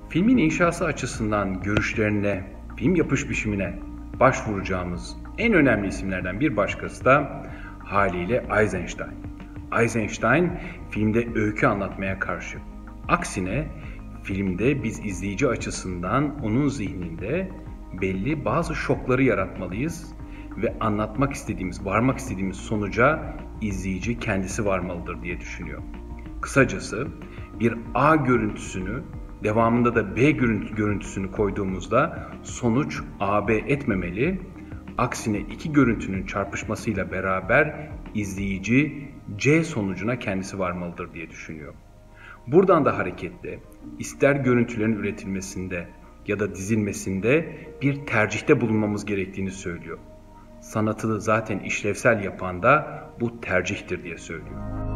Filmin inşası açısından görüşlerine, film yapış biçimine başvuracağımız en önemli isimlerden bir başkası da haliyle Eisenstein. Eisenstein filmde öykü anlatmaya karşı. Aksine filmde biz izleyici açısından onun zihninde belli bazı şokları yaratmalıyız ve anlatmak istediğimiz, varmak istediğimiz sonuca izleyici kendisi varmalıdır diye düşünüyor. Kısacası bir A görüntüsünü devamında da B görüntüsünü koyduğumuzda sonuç AB etmemeli. Aksine iki görüntünün çarpışmasıyla beraber izleyici C sonucuna kendisi varmalıdır diye düşünüyor. Buradan da hareketle ister görüntülerin üretilmesinde ya da dizilmesinde bir tercihte bulunmamız gerektiğini söylüyor. Sanatı zaten işlevsel yapan da bu tercihtir diye söylüyor.